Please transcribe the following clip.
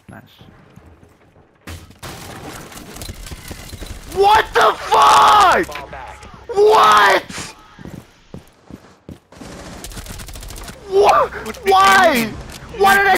Nice. What the fuck? What? What? Why? Why did I